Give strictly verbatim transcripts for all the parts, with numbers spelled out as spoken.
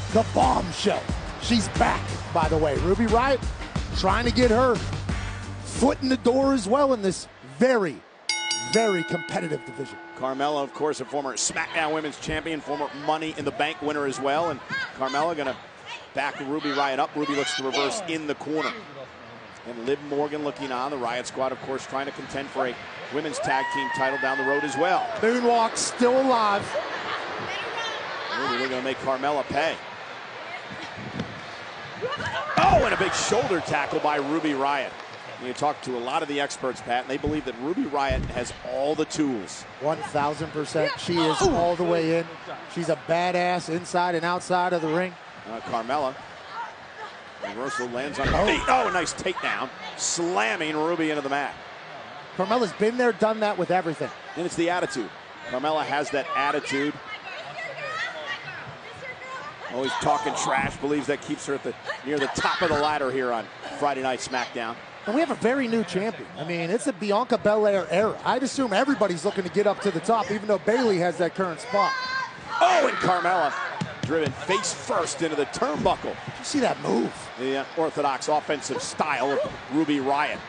the bombshell. She's back, by the way. Ruby Riott trying to get her foot in the door as well in this very, very competitive division. Carmella, of course, a former SmackDown Women's Champion, former Money in the Bank winner as well. And Carmella going to back Ruby Riott up. Ruby looks to reverse in the corner. And Liv Morgan looking on. The Riott Squad, of course, trying to contend for a women's tag team title down the road as well. Moonwalk still alive. Ruby looking to make Carmella pay. Oh, and a big shoulder tackle by Ruby Riott. You talk to a lot of the experts, Pat, and they believe that Ruby Riott has all the tools. one thousand percent. She is all the way in. She's a badass inside and outside of the ring. Uh, Carmella. Reversal lands on her feet. Oh, nice takedown. Slamming Ruby into the mat. Carmella's been there, done that with everything. And it's the attitude. Carmella has that attitude. Always talking trash, believes that keeps her at the near the top of the ladder here on Friday Night SmackDown. And we have a very new champion. I mean, it's a Bianca Belair era. I'd assume everybody's looking to get up to the top, even though Bayley has that current spot. Oh, and Carmella driven face first into the turnbuckle. Did you see that move? The uh, orthodox offensive style of Ruby Riott.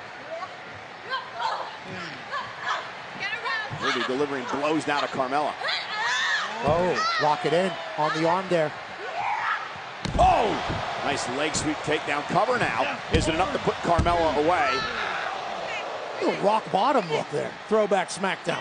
Ruby delivering blows now to Carmella. Oh, lock it in on the arm there. Oh! Nice leg sweep takedown. Cover now. Is it enough to put Carmella away? Little rock bottom look there. Throwback SmackDown.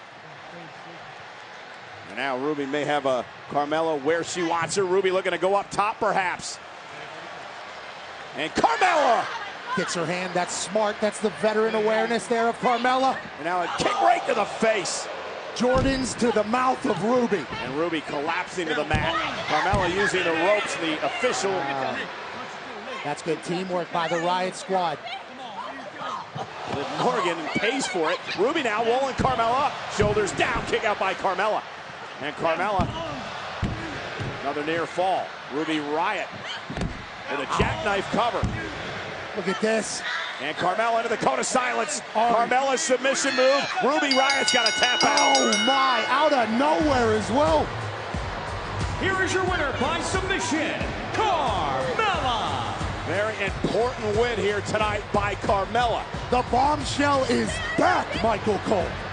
And now Ruby may have a Carmella where she wants her. Ruby looking to go up top perhaps. And Carmella! Gets her hand. That's smart. That's the veteran awareness there of Carmella. And now a kick right to the face. Jordans to the mouth of Ruby. And Ruby collapsing to the mat. Carmella using the ropes, the official. Uh, that's good teamwork by the Riott Squad. Liv Morgan pays for it. Ruby now rolling Carmella up. Shoulders down, kick out by Carmella. And Carmella, another near fall. Ruby Riott with a jackknife cover. Look at this. And Carmella into the cone of silence. Oh. Carmella's submission move. Ruby Riott's got to tap out. Oh my, out of nowhere as well. Here is your winner by submission, Carmella. Very important win here tonight by Carmella. The bombshell is back, Michael Cole.